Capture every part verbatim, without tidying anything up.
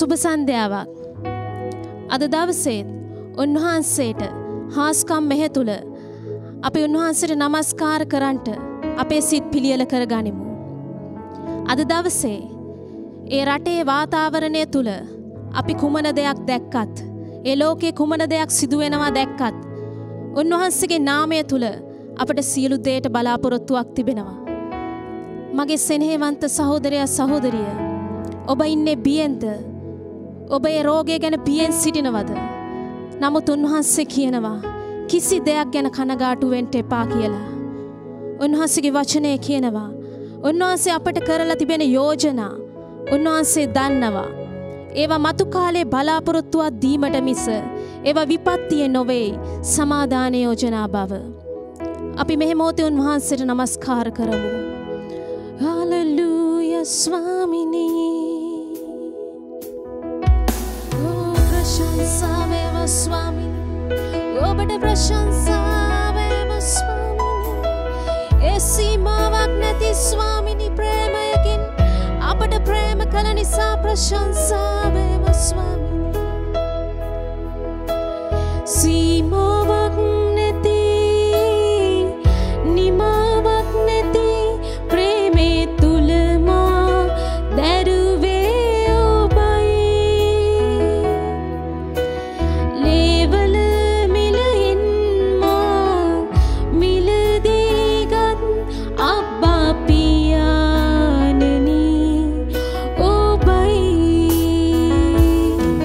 සුබ සන්ධ්‍යාවක්. අද දවසේ උන්වහන්සේට හාස්කම් මෙහෙ තුල අපි උන්වහන්සේට নমස්කාර කරන්ට අපේ සිත් පිළියෙල කරගනිමු. අද දවසේ ඒ රටේ වාතාවරණය තුල අපි කුමන දෙයක් දැක්කත්, ඒ ලෝකේ කුමන දෙයක් සිදු වෙනවා දැක්කත්, උන්වහන්සේගේ නාමය තුල අපට සියලු දේට බලාපොරොත්තුවක් තිබෙනවා. මගේ සෙනෙහවන්ත සහෝදරයා සහෝදරිය, ඔබ ඉන්නේ බියෙන්ද? ඔබ ඒ රෝගය ගැන බියෙන් සිටිනවද? නමුත් උන්වහන්සේ කියනවා කිසි දෙයක් ගැන කනගාටු වෙන්න එපා කියලා. උන්වහන්සේගේ වචනය කියනවා උන්වහන්සේ අපට කරලා තිබෙන යෝජනා උන්වහන්සේ දන්නවා. ඒවා මතු කාලේ බලාපොරොත්තුවක් දීමට මිස ඒවා විපත්තිය නොවේ, සමාදාන යෝජනා බව. අපි මෙහෙ මොහොතේ උන්වහන්සේට নমස්කාර කරමු. හalleluya ස්වාමිනී. ඕ ප්‍රශංසා වේවා ස්වාමිනී. ඔබට ප්‍රශංසා වේවා ස්වාමිනී. ඒ සීමාවක් නැති ස්වාමිනී ප්‍රේමයකින් අපට ප්‍රේම කළ නිසා ප්‍රශංසා වේවා ස්වාමිනී. සීමාවක් නැති, නිමාවක් නැති ප්‍රේමේ තුල මා දැරුවේ ඔබයි. ලේවල මිලින් මා මිලදීගත් අබ්බා පියාණනි ඔබයි.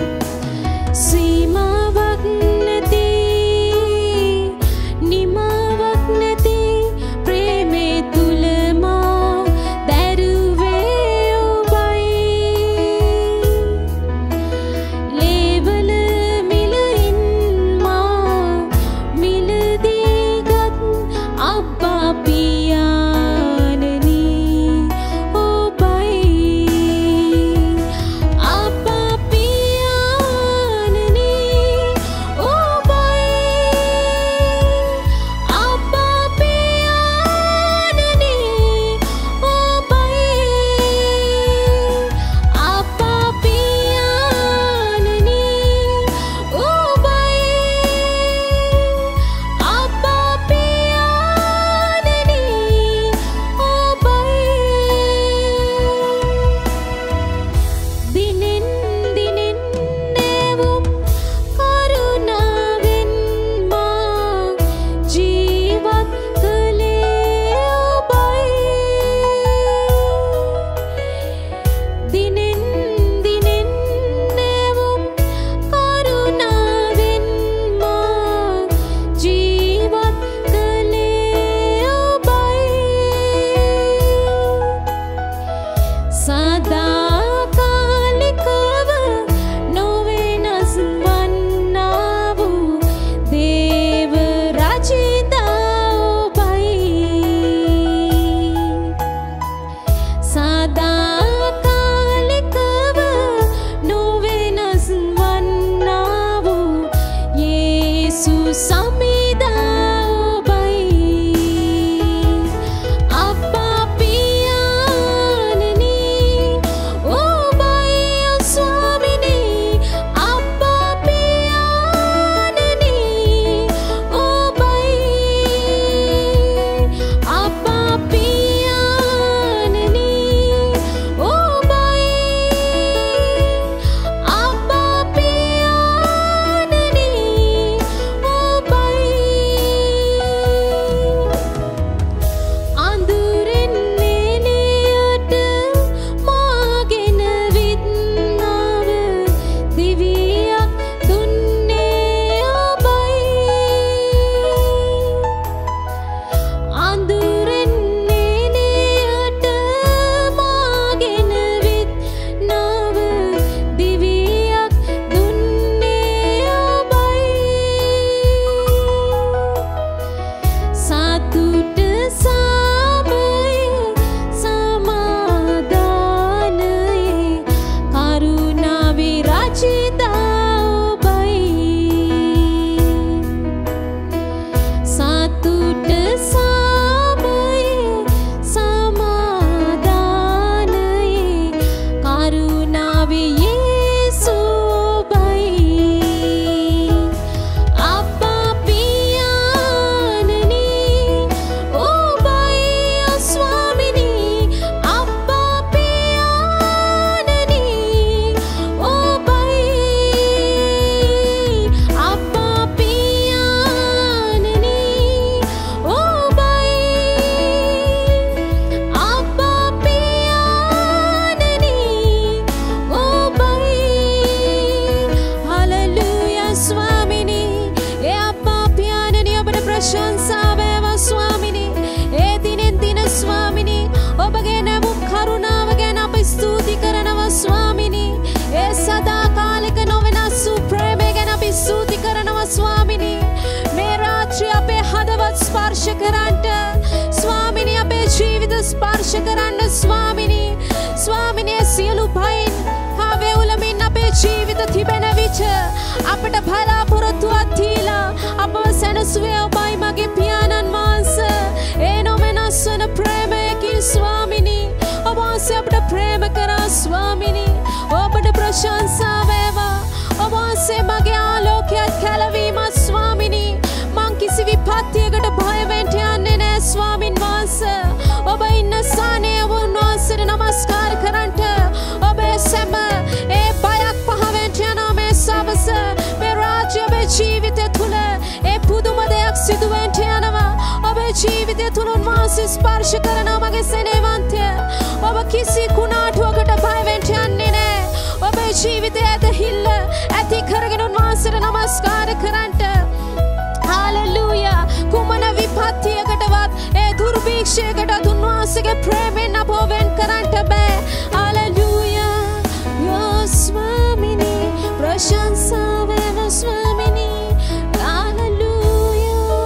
ස්පර්ශ කරන්න ස්වාමිනී. ස්වාමිනේ සියලු භයින් හා වේවුලමින් අපේ ජීවිත තිබෙන විට අපට බලාපොරොත්තුවක් දීලා අපව සැනසුවේ ඔබයි මගේ පියාණන් වහන්සේ. ඒ නොවෙනස් වන ප්‍රේමයකින් ස්වාමිනී ඔබ වහන්සේ අපට ප්‍රේම කරා ස්වාමිනී. ඔබට ප්‍රශංසා වේවා. ඔබ වහන්සේ මගේ ආලෝකයක් කැළවීමත් ස්වාමිනී. මං කිසි විපත්තියකට බය වෙන්න යන්නේ නැහැ ස්වාමින් වහන්සේ. ඔබ ඉන්න ස්ථානයේ වහන්සේට නමස්කාර කරන්ට ඔබේ සැම ඒ බයක් පහ වෙන්න යන මේ සවස මේ රාජ්‍ය ජීවිතය තුළ ඒ පුදුම දෙයක් සිදු වෙන්න යනවා. ඔබේ ජීවිතය තුළ උන්වහන්සේ ස්පර්ශ කරනවා මගේ සෙනෙවන්තය. ඔබ කිසි කුණාටුවකට බය වෙන්න යන්නේ නැහැ. ඔබේ ජීවිතය ඇදහිල්ල ඇති කරගෙන උන්වහන්සේට නමස්කාර කරන්ට. හාලෙලූයා. කුමන විපත්තියකටවත් ඒ දුර්භීක්ෂයකට උන්වහන්සේගේ ප්‍රේමෙන් අපව වෙන් කරන්ට බෑ. හාලෙලූයා. යෝ ස්වාමිනී ප්‍රශංසා වේවා ස්වාමිනී. හාලෙලූයා.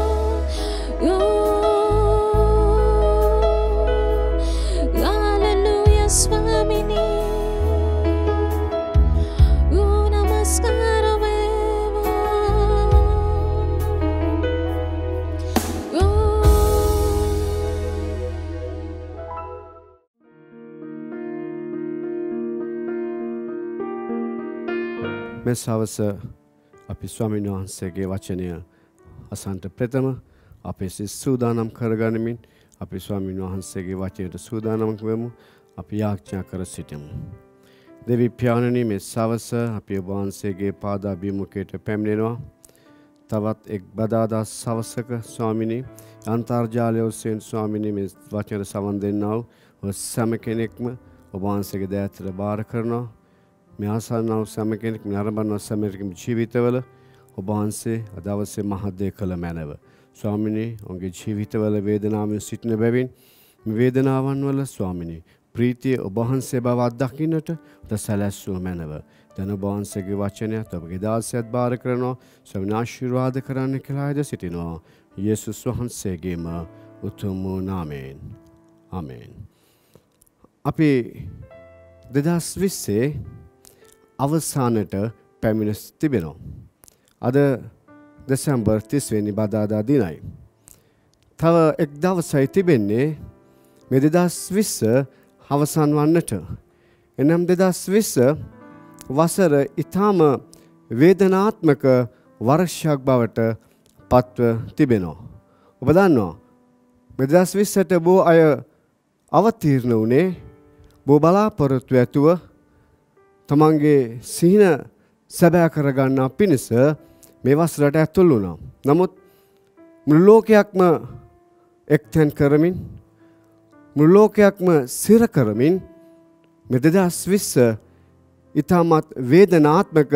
යෝ හාලෙලූයා ස්වාමිනී. යෝ නමස්කාර වේවා. මේ සවස අපි ස්වාමීන් වහන්සේගේ වචනය අසන්ට ප්‍රථම අපේ සිත සූදානම් කරගනිමින් අපි ස්වාමීන් වහන්සේගේ වචනයට සූදානම් වෙමු. අපි යාඥා කර සිටිමු. දෙවි පියාණනි මේ සවස අපි ඔබ වහන්සේගේ පාදාභිමුඛයට පැමිණෙනවා. තවත් එක් බදාදා සවසක ස්වාමිනී අන්තර්ජාලය ඔස්සේ ස්වාමිනී මේ වචනයට සවන් දෙන්නා වූ සෑම කෙනෙක්ම ඔබ වහන්සේගේ දෑතට බාර කරනවා. මේ ආසන්නව සෑම කෙනෙක් නරඹන සෑම කෙනෙකුගේ ජීවිතවල ඔබ වහන්සේ අද අවශ්‍ය මහත් කළ මැනව. ස්වාමිනී ඔවුන්ගේ ජීවිතවල වේදනාවෙන් සිටින බැවින් මේ වේදනාවන් වල ස්වාමිනී ප්‍රීතිය ඔබ වහන්සේ බව අත්දකින්නට උද සැලැස්සුව මැනව. දැන් ඔබ වහන්සේගේ වචනයත් ඔබගේ දාසයත් බාර කරනවා. ස්වාමීන් ආශිර්වාද කරන්න කියලා ආයද සිටිනවා. යේසුස් වහන්සේගේම උතුම් නාමයෙන්. ආමේන්. අපි දෙදහස් විස්සේ අවසානට පැමිණ තිබෙනවා. අද දෙසැම්බර් තිස් වෙනි බදාදා දිනයි. තව එක් දවසයි තිබෙන්නේ මේ දෙදහස් විස්ස අවසන් වන්නට. එනම් දෙදහස් විස්ස වසර ඊටම වේදනාත්මක වර්ෂයක් බවට පත්ව තිබෙනවා. ඔබ දන්නවා මේ දෙදහස් විස්සට බොහෝ අය අවතීර්ණ වුණේ බොහෝ බලාපොරොත්තු ඇතුව තමන්ගේ සිහින සැබෑ කරගන්නා පිණිස මේ වසරට ඇතුල් වුණා. නමුත් මුළු ලෝකයක්ම එක්තැන් කරමින් මුළු ලෝකයක්ම සිර කරමින් මේ දෙදහස් විස්ස ඉතාමත් වේදනාත්මක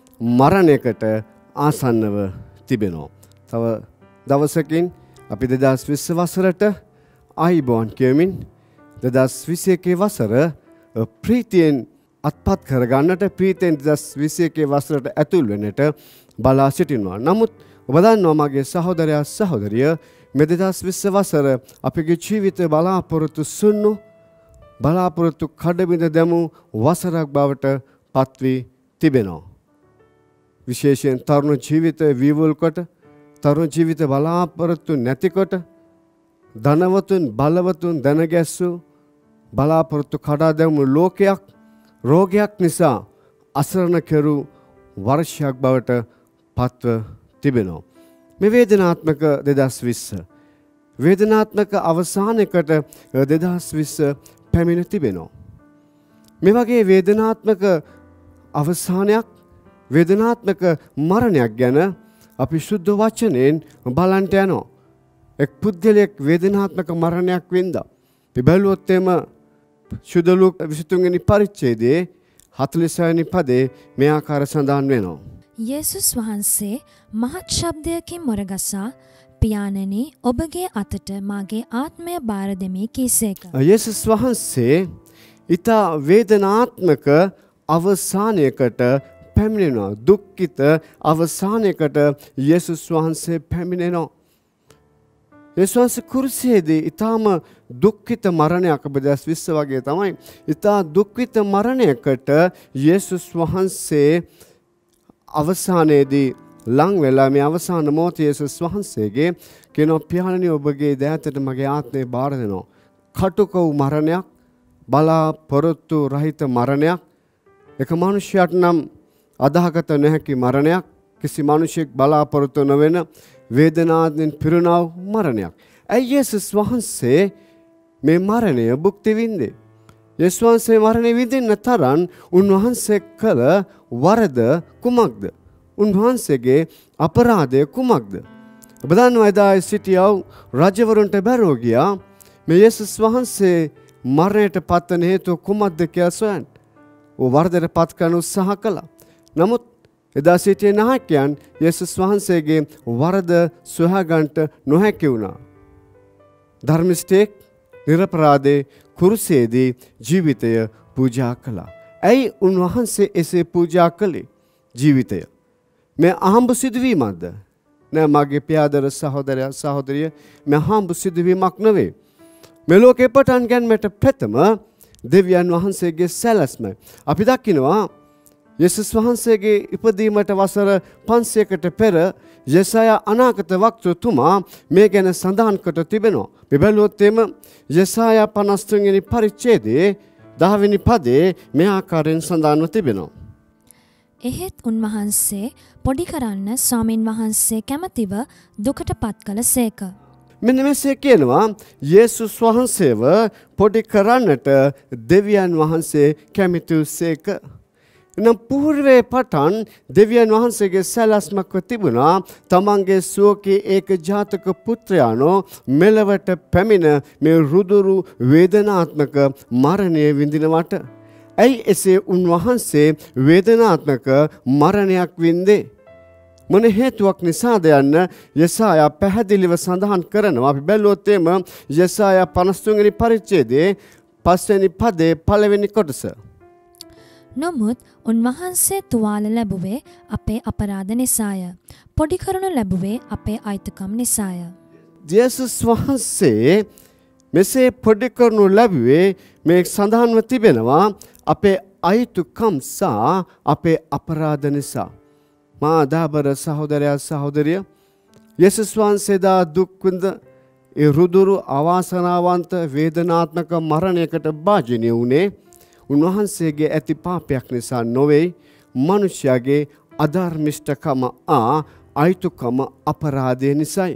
මරණයකට ආසන්නව තිබෙනවා. තව දවසකින් අපි දෙදහස් විස්ස වසරට ආයිබෝන් කියමින් දෙදහස් විස්ස එකේ වසර ප්‍රීතියෙන් අත්පත් කරගන්නට ප්‍රීතියෙන් දෙදහස් විස්ස එකේ වසරට ඇතුල් වෙන්නට බලා සිටිනවා. නමුත් ඔබ දන්නවා මගේ සහෝදරයා සහෝදරිය මේ දෙදහස් විස්ස වසර අපගේ ජීවිතය බලාපොරොත්තු සුන්නු බලාපොරොත්තු කඩබිඳ දැමූ වසරක් බවට පත්වී තිබෙනවා. විශේෂයෙන් තරුණ ජීවිතය වීවුල් කොට තරුණ ජීවිත බලාපොරොත්තු නැතිකොට ධනවතුන් බලවතුන් දැනගැස්සූ බලාපොරොත්තු කඩා දැමූ ලෝකයක් රෝගයක් නිසා අසරණ කෙරු වර්ෂයක් බවට පත්ව තිබෙනවා. මේ වේදනාත්මක දෙදහස් විස්ස වේදනාත්මක අවසානයකට දෙදහස් විස්ස පැමිණ තිබෙනවා. මේ වගේ වේදනාත්මක අවසානයක් වේදනාත්මක මරණයක් ගැන අපි සුද්ධ වචනයෙන් බලන්ට යනවා. එක් පුද්ගලයෙක් වේදනාත්මක මරණයක් වින්දා. අපි බැලුවොත් එම සුද්ධ ලූක විසිතුන් වෙනි පරිච්ඡේදයේ හතළිස් වෙනි පදේ මේ ආකාර සඳහන් වෙනවා. යේසුස් වහන්සේ මහත් ශබ්දයකින් මොරගසා පියාණනි ඔබගේ අතට මාගේ ආත්මය බාර දෙමි කීසේක. යේසුස් වහන්සේ ඊතා වේදනාත්මක අවසානයකට පැමිණෙනවා. දුක්ඛිත අවසානයකට යේසුස් වහන්සේ පැමිණෙනවා. යේසුස් කුරුසියේදී ඊටාම දුක්ඛිත මරණයක් ඔබ දැස් විස්ස වගේ තමයි. ඉතා දුක්ඛිත මරණයකට යේසුස් වහන්සේ අවසානයේදී ලං වෙලා මේ අවසාන මොහොත යේසුස් වහන්සේගේ කියනවා පියාණනි ඔබගේ දෑතට මගේ ආත්මය බාර දෙනවා. කටුක වූ මරණයක්, බලාපොරොත්තු රහිත මරණයක්, එක මිනිසයාට නම් අදාහගත නොහැකි මරණයක්, කිසි මිනිසෙක් බලාපොරොත්තු නොවන වේදනාවෙන් පිරුණා වූ මරණයක්. ඇයි යේසුස් වහන්සේ මේ මරණය භුක්ති විඳේ? යේසුස් වහන්සේ මරණය විඳින්න තරම් උන්වහන්සේ කළ වරද කුමක්ද? උන්වහන්සේගේ අපරාධය කුමක්ද? ඔබ දන්නවා එදා සිටියව රජවරුන්ට බැරෝ ගියා මේ යේසුස් වහන්සේ මරණයට පත්වන හේතුව කුමක්ද කියලා සොයන්න. ਉਹ වරදට පත් කරන උත්සාහ කළා. නමුත් එදා සිටියේ නායකයන් යේසුස් වහන්සේගේ වරද සොයාගන්නට නොහැකි වුණා. ධර්මිෂ්ඨයෙක් නිරපරාධේ කුරුසයේදී ජීවිතය පූජා කළා. ඇයි උන්වහන්සේ එසේ පූජා කළේ ජීවිතය? මේ අහඹ සිදුවීමක්ද? නෑ මගේ පියාදර සහෝදරයා සහෝදරිය මේ අහඹ සිදුවීමක් නෙවෙයි. මේ ලෝකේ පටන් ගැනීමට ප්‍රථම දෙවියන් වහන්සේගේ සැලැස්ම. අපි දකිනවා යේසුස් වහන්සේගේ ඉපදීමට වසර පන්සියයකට පෙර යෙසායා අනාගත වක්තෘතුමා මේ ගැන සඳහන් කොට තිබෙනවා. මේ බැලුවොත් එම යෙසායා පනස් තුන් වෙනි පරිච්ඡේදයේ දහ වෙනි පදයේ මේ ආකාරයෙන් සඳහන්ව තිබෙනවා. එහෙත් උන්වහන්සේ පොඩි කරන්න ස්වාමින් වහන්සේ කැමැතිව දුකට පත් කළ සේක. මෙන්න මෙසේ කියනවා යේසුස් වහන්සේව පොඩි කරන්නට දෙවියන් වහන්සේ කැමති වූසේක. එනම් పూర్වේ පටන් දෙවියන් වහන්සේගේ සැලැස්මක්ව තිබුණා තමන්ගේ සුවකී ඒක ජාතක පුත්‍රයාණෝ මෙලවට පැමිණ මේ රුදුරු වේදනාත්මක මරණය විඳිනවට. ඇයි එසේ උන්වහන්සේ වේදනාත්මක මරණයක් වින්දේ? මොන හේතුවක් නිසාද යන්න යෙසායා පැහැදිලිව සඳහන් කරනවා. අපි බැලුවොත් එම යෙසායා පනස් තුන් වෙනි පරිච්ඡේදයේ පස් වෙනි පදයේ පළවෙනි කොටස. නමුත් උන්වහන්සේ තුවාල ලැබුවේ අපේ අපරාධ නිසාය. පොඩි කරනු ලැබුවේ අපේ අයිතිකම් නිසාය. යේසුස් වහන්සේ මෙසේ පොඩි කරනු ලැබුවේ මේ සඳහන්ව තිබෙනවා අපේ අයිතිකම් සහ අපේ අපරාධ නිසා. මා දාබර සහෝදරයා සහෝදරිය යේසුස් වහන්සේ දා දුක් විඳ ඒ රුදුරු අවාසනාවන්ත වේදනාත්මක මරණයකට භාජනය වුණේ උන්වහන්සේගේ ඇති පාපයක් නිසා නොවේ, මනුෂ්‍යයාගේ අධර්මිෂ්ඨකම ආ අයිතුකම අපරාධය නිසායි.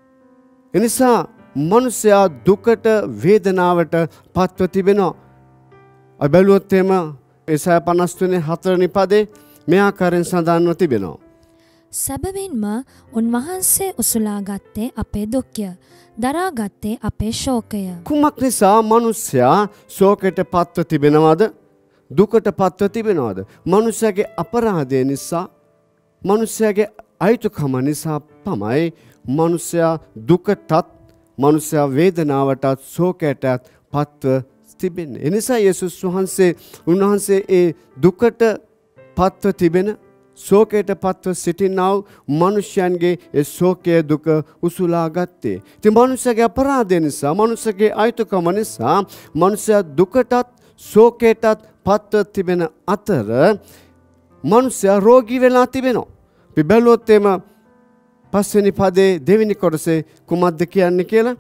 එනිසා මනුෂ්‍යයා දුකට වේදනාවට පත්ව තිබෙනවා. අපි බැලුවොත් එම යෙසායා පනස් තුනේ හතරවෙනි පදේ මේ ආකාරයෙන් සඳහන්ව තිබෙනවා. සැබවින්ම උන්වහන්සේ උසුලා ගත්තේ අපේ දුක්ය, දරා ගත්තේ අපේ ශෝකය. කුමක් නිසා මනුෂ්‍යයා ශෝකයට පත්ව තිබෙනවද? දුකට පත්ව තිබෙනවද? මනුෂ්‍යයාගේ අපරාධය නිසා, මනුෂ්‍යයාගේ අයිතිකම නිසා තමයි මනුෂ්‍යයා දුකටත්, මනුෂ්‍යයා වේදනාවටත්, ශෝකයටත් පත්ව තිබෙන්නේ. එනිසා යේසුස් වහන්සේ උන්වහන්සේ ඒ දුකට පත්ව තිබෙන, ශෝකයට පත්ව සිටිනා මනුෂ්‍යයන්ගේ ඒ ශෝකයේ දුක උසුලා ගත්තේ. ඉතින් මනුෂ්‍යගේ අපරාධය නිසා, මනුෂ්‍යගේ අයිතිකම නිසා මනුෂ්‍යයා දුකටත් ශෝකයටත් පත්ව තිබෙන අතර මනුෂ්‍යයා රෝගී වෙලා තිබෙනවා. අපි බැලුවොත් එම පස්වෙනි පදේ දෙවෙනි කොටසේ කුමක්ද කියන්නේ කියලා?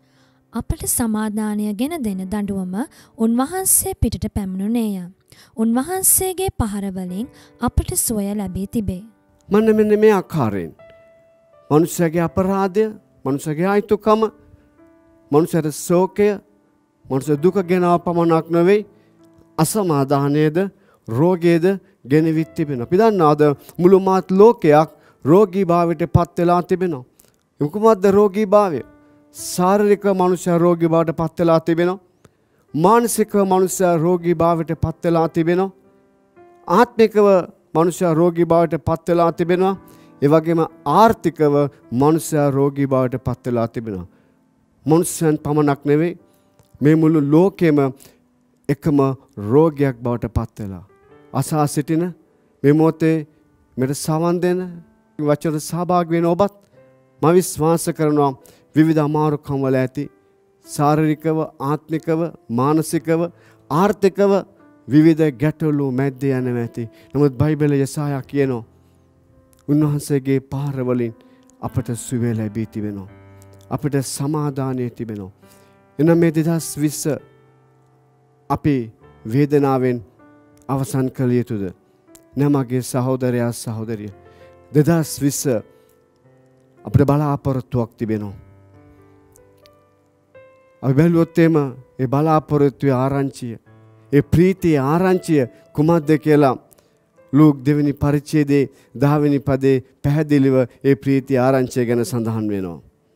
අපට සමාදානය ගෙන දෙන දඬුවම උන්වහන්සේ පිටට පැමිණුණේය. උන්වහන්සේගේ පහර වලින් අපට සුවය ලැබී තිබේ. මන්න මෙන්න මේ ආකාරයෙන් මනුෂ්‍යගේ අපරාධය, මනුෂ්‍යගේ අයිතිකම, මනුෂ්‍යගේ ශෝකය, මනුෂ්‍ය දුක ගෙනව පමණක් නෙවෙයි, අසමාදානයේද රෝගයේද ගෙනවිත් තිබෙනවා. අපි දන්නාද මුළු මාත් ලෝකයක් රෝගී භාවයට පත් වෙලා තිබෙනවා. මොකක්ද රෝගී භාවය? ශාරීරික මනුෂ්‍ය රෝගී භාවයට පත් වෙලා තිබෙනවා. මානසික මනුෂ්‍ය රෝගී භාවයට පත් වෙලා තිබෙනවා. ආත්මිකව මනුෂ්‍ය රෝගී භාවයට පත් වෙලා තිබෙනවා. ඒ වගේම ආර්ථිකව මනුෂ්‍ය රෝගී භාවයට පත් වෙලා තිබෙනවා. මනුෂ්‍යයන් පමණක් නෙවෙයි, මේ මුළු ලෝකෙම එකම රෝගයක් බවට පත් වෙලා අසා සිටින මේ මොහොතේ මෙට සවන් දෙන වචන සහභාගී වෙන ඔබත් මම විශ්වාස කරනවා විවිධ අමාරුකම් වල ඇති ශාරීරිකව, ආත්මිකව, මානසිකව, ආර්ථිකව විවිධ ගැටලු මැද්ද යන ඇති. නමුත් බයිබලයේ යෙසායා කියනවා උන්වහන්සේගේ පාර වලින් අපට සුවය ලැබී තිබෙනවා. අපට සමාදානය තිබෙනවා. එනම් මේ දෙදහස් විස්ස අපි වේදනාවෙන් අවසන් කළ යුතුද? නමගේ සහෝදරයා සහෝදරිය දෙදහස් විස්ස අපට බලාපොරොත්තුවක් තිබෙනවා. අපි බැලුවොත් එම ඒ බලාපොරොත්තුවේ ආරංචිය, ඒ ප්‍රීතියේ ආරංචිය කුමක්ද කියලා ලූක් දෙවෙනි පරිච්ඡේදයේ දහවෙනි පදේ පැහැදිලිව ඒ ප්‍රීතිය ආරංචිය ගැන සඳහන් වෙනවා.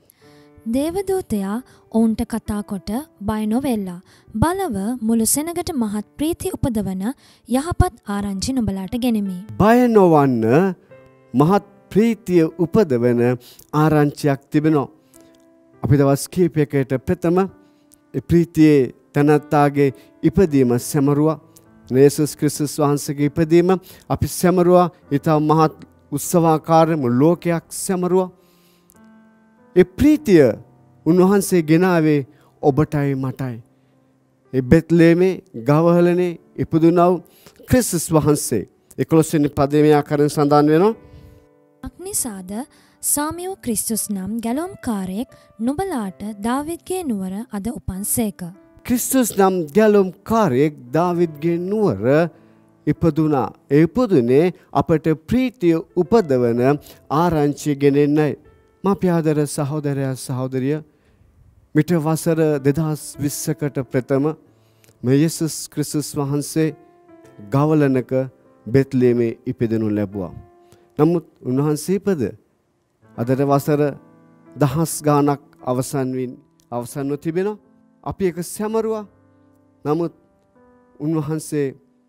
දේවදූතයා ඔවුන්ට කතා කොට බය නොවෙල්ලා බලව මුළු සෙනගට මහත් ප්‍රීති උපදවන යහපත් ආරංචි නුඹලාට ගෙනෙමි. බය නොවන්න මහත් ප්‍රීතිය උපදවන ආරංචියක් තිබෙනවා. අපි දවස් කීපයකට ප්‍රථම ප්‍රීතියේ තනත්තාගේ ඉපදීම සැමරුවා. යේසුස් ක්‍රිස්තුස් වහන්සේගේ ඉපදීම අපි සැමරුවා. ඊටම මහත් උත්සවාකාරම ලෝකයක් සැමරුවා. ඒ ප්‍රීතිය උන්වහන්සේ ගෙනාවේ ඔබටයි මටයි. ඒ බෙත්ලේමේ ගවහලනේ ඉපදුණා වූ ක්‍රිස්තුස් වහන්සේ. එකොළොස් වෙනි පදයේ මේ ආකාරයෙන් සඳහන් වෙනවා. අක්නිසාද සාමියෝ ක්‍රිස්තුස් නම් ගැලොම්කාරයෙක් නුඹලාට දාවිද්ගේ නුවර අද උපන්සේක. ක්‍රිස්තුස් නම් ගැලොම්කාරයෙක් දාවිද්ගේ නුවර ඉපදුණා. ඒ ඉපදුනේ අපට ප්‍රීතිය උපදවන ආරංචිය ගෙනෙන්නයි. මාපියාදර සහෝදරයා සහෝදරිය මිට වසර දෙදහස් විස්සකට ප්‍රථම මේ යේසුස් ක්‍රිස්තුස් වහන්සේ ගවලනක බෙත්ලේමේ ඉපදෙනු ලැබුවා. නමුත් උන්වහන්සේ ඉපද අදට වසර දහස් ගාණක් අවසන් වින් අවසන්ව තිබෙනවා. අපි ඒක සැමරුවා. නමුත් උන්වහන්සේ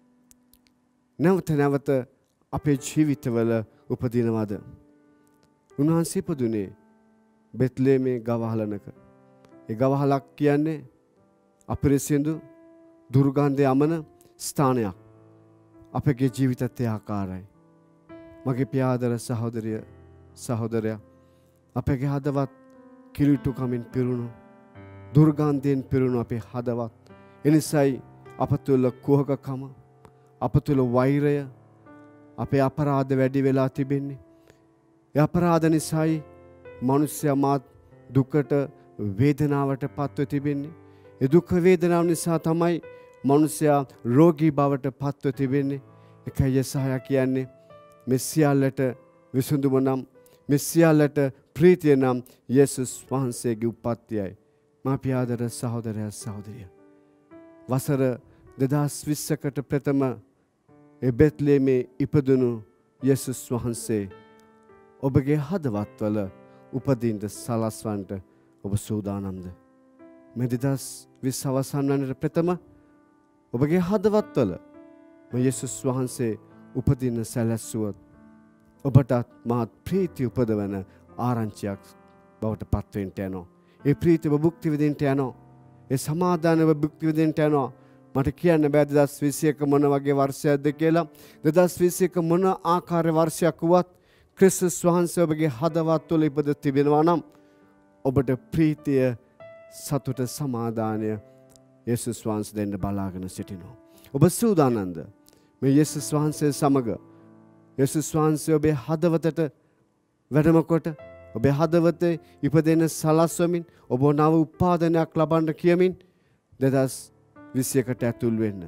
නැවත නැවත අපේ ජීවිතවල උපදිනවද? උන්වහන්සේ ඉපදුනේ බෙත්ලේමේ ගවහලනක. ඒ ගවහලක් කියන්නේ අපිරිසිදු දුර්ගන්ධය යමන ස්ථානයක්. අපගේ ජීවිතත් ඒ ආකාරයි. මගේ පියාදර සහෝදරිය සහෝදරයා අපගේ හදවත් කිලුටුකමින් පිරුණු දුර්ගන්ධයෙන් පිරුණු අපේ හදවත්. එනිසායි අප තුළ කුහකකම, අප තුළ වෛරය, අපේ අපරාධ වැඩි වෙලා තිබෙන්නේ. ඒ අපරාධ නිසායි මනුෂ්‍යයා මාත් දුකට වේදනාවට පත්ව තිබෙන්නේ. ඒ දුක් වේදනාව නිසා තමයි මනුෂ්‍යයා රෝගී බවට පත්ව තිබෙන්නේ. ඒකයි යෙසායා කියන්නේ මේ සියල්ලට විසඳුම නම්, මේ සියල්ලට ප්‍රීතිය නම් යේසුස් වහන්සේගේ උප්පත්තියයි. මාපියාදර සහෝදරයා සහෝදරිය වසර දෙදහස් විස්සකට ප්‍රථම ඒ බෙත්ලේමේ ඉපදුණු යේසුස් වහන්සේ ඔබගේ හදවත්වල උපදින්න සලස්වන්නට ඔබ සූදානම්ද? මේ දෙදහස් විස්ස අවසන් වනට ප්‍රථම ඔබගේ හදවත්වල මේ යේසුස් වහන්සේ උපදින්න සැලැස්සුවොත් ඔබටත් මහත් ප්‍රීති උපදවන ආරංචියක් බවට පත්වෙන්න යනවා. ඒ ප්‍රීතිය ඔබ භුක්ති විඳින්න යනවා. ඒ සමාදානය ඔබ භුක්ති විඳින්න යනවා. මට කියන්න බෑ දෙදහස් විස්ස එක මොන වගේ වර්ෂයක්ද කියලා. දෙදහස් විස්ස එක මොන ආකාර වර්ෂයක් වුවත් ක්‍රිස්තුස් වහන්සේ ඔබගේ හදවත් තුළ ඉපද තිබෙනවා නම් ඔබට ප්‍රීතිය, සතුට, සමාදානය යේසුස් වහන්සේ දෙන්න බලාගෙන සිටිනවා. ඔබ සූදානම්ද මේ යේසුස් වහන්සේ සමග යේසුස් වහන්සේ ඔබේ හදවතට වැඩම කොට ඔබේ හදවතේ ඉපදෙන සලස්වමින් ඔබ නව උපාදානයක් ලබන්න කියමින් දෙදහස් විස්ස එකට ඇතුල් වෙන්න.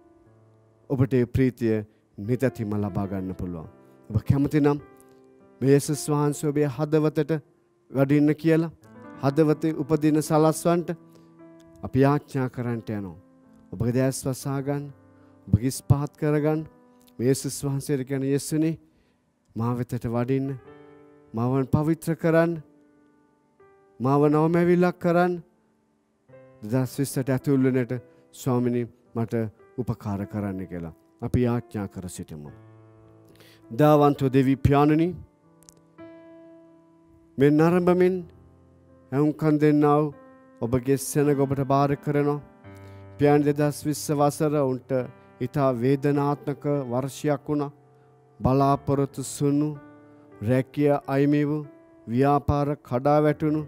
ඔබට ඒ ප්‍රීතිය නිතැතිම ලබා ගන්න පුළුවන්. ඔබ කැමති නම් මේ යේසුස් වහන්සේ ඔබේ හදවතට වඩින්න කියලා හදවතේ උපදින සලස්වන්ට අපි ආඥා කරන්නට යනවා. ඔබගේ දැස් වසා ගන්න, ඔබගේ ස්පහත් කරගන්න. මේ යේසුස් වහන්සේට කියන යේසුනේ මා වෙතට වඩින්න, මාව පවිත්‍ර කරන්න, මාව නවමැවිලක් කරන්න. දෙදහස් විස්සට ඇතුල් වෙනට ස්වාමිනී මට උපකාර කරන්න කියලා අපි ආඥා කර සිටිමු. දාවන්තෝ දෙවි පියාණනි, මේ නරඹමින් ඇහුම්කන් දෙන්නා වූ ඔබගේ සෙනග ඔබට බාර කරනවා. පියාණන් දෙදහස් විස්ස වසර උන්ට ඉතා වේදනාත්මක වර්ෂයක් වුණා. බලාපොරොත්තු සුණු, රැකිය අයිමි වූ, ව්‍යාපාර කඩා වැටුණු,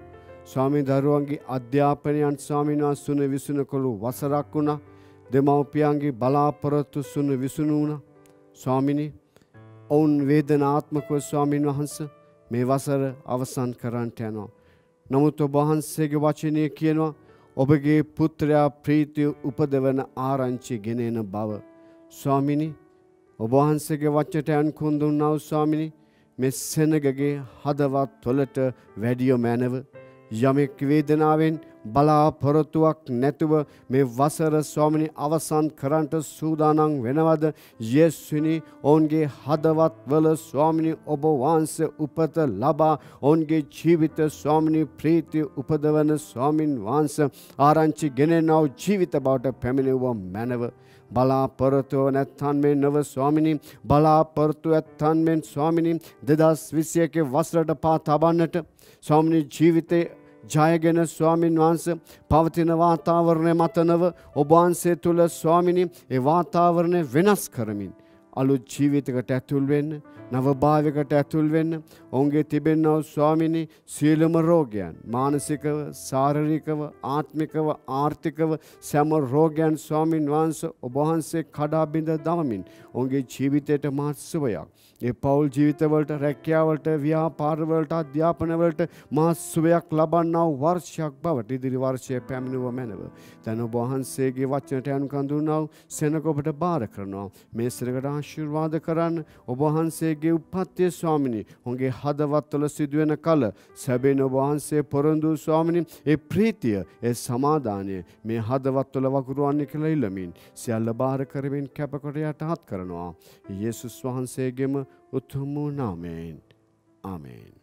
ස්වාමී දරුවන්ගේ අධ්‍යාපනයන් ස්වාමීන් වහන්සේ සුන විසුන කළු වසරක් වුණා. දෙමව්පියන්ගේ බලාපොරොත්තු සුන විසුණු වුණා. ස්වාමිනී ඔවුන් වේදනාත්මකව ස්වාමීන් වහන්සේ මේ වසර අවසන් කරන්නට යනවා. නමුත් ඔබ වහන්සේගේ වචනය කියනවා ඔබගේ පුත්‍රයා ප්‍රීතිය උපදවන ආරංචි ගෙනෙන බව. ස්වාමිනී ඔබ වහන්සේගේ වචනට අනුකූල දුන්නා වූ ස්වාමිනී මේ සෙනගගේ හදවත් වලට වැඩිය මැනව යමෙක් වේදනාවෙන් බලාපොරොත්තුවක් නැතුව මේ වසර ස්වාමිනී අවසන් කරන්නට සූදානම් වෙනවද? යේසුනි ඔවුන්ගේ හදවත් වල ස්වාමිනී ඔබ වහන්සේ උපත ලබා ඔවුන්ගේ ජීවිත ස්වාමිනී ප්‍රීතිය උපදවන ස්වාමින් වහන්සේ ආරංචි ගෙනෙනව ජීවිත බවට පැමිණෙවුව මැනව. බලාපොරොත්තුව නැත්තන් මේ නව ස්වාමිනී බලාපොරොත්තුව ඇත්තන් මෙන් ස්වාමිනී දෙදස් විසියකේ වසරට පා තබන්නට ස්වාමිනී ජීවිතේ ජයගෙන ස්වාමින් වහන්සේ පවතින වාතාවරණය මතනව ඔබ වහන්සේ තුල ස්වාමිනී ඒ වාතාවරණය වෙනස් කරමින් අලුත් ජීවිතයකට ඇතුල් වෙන්න නව භාවයකට ඇතුල් වෙන්න ඔවුන්ගේ තිබෙනා ස්වාමිනී සියලුම රෝගයන් මානසිකව ශාරීරිකව ආත්මිකව ආර්ථිකව සෑම රෝගයන් ස්වාමින් වහන්සේ ඔබ වහන්සේ කඩා බිඳ දමමින් ඔවුන්ගේ ජීවිතයට මහත් සුවයක් ඒ පෞල් ජීවිතවලට රැකියාවලට ව්‍යාපාරවලට අධ්‍යාපනවලට මහත් සුවයක් ලබන්නා වර්ෂයක් බවට ඉදිරි වර්ෂයේ පැමිණුව මැනව. දැන් ඔබ වහන්සේගේ වචනට අනුකම්ප දුන්නා වූ සෙනඟ ඔබට බාර කරනවා. මේ සෙනඟට ආශිර්වාද කරන්න ඔබ වහන්සේගේ උපත්ය ස්වාමිනී ඔවුන්ගේ හදවත්වල සිදුවෙන කල සැබෙන ඔබ වහන්සේ පොරොන්දු ස්වාමිනී ඒ ප්‍රීතිය ඒ සමාදානය මේ හදවත්වල වගුරුවන්නේ කියලා ඉල්ලමින් සියල්ල බාර කරමින් කැපකොට යටහත් කරනවා. යේසුස් වහන්සේගේම උතුම් නාමයෙන් ආමේන්.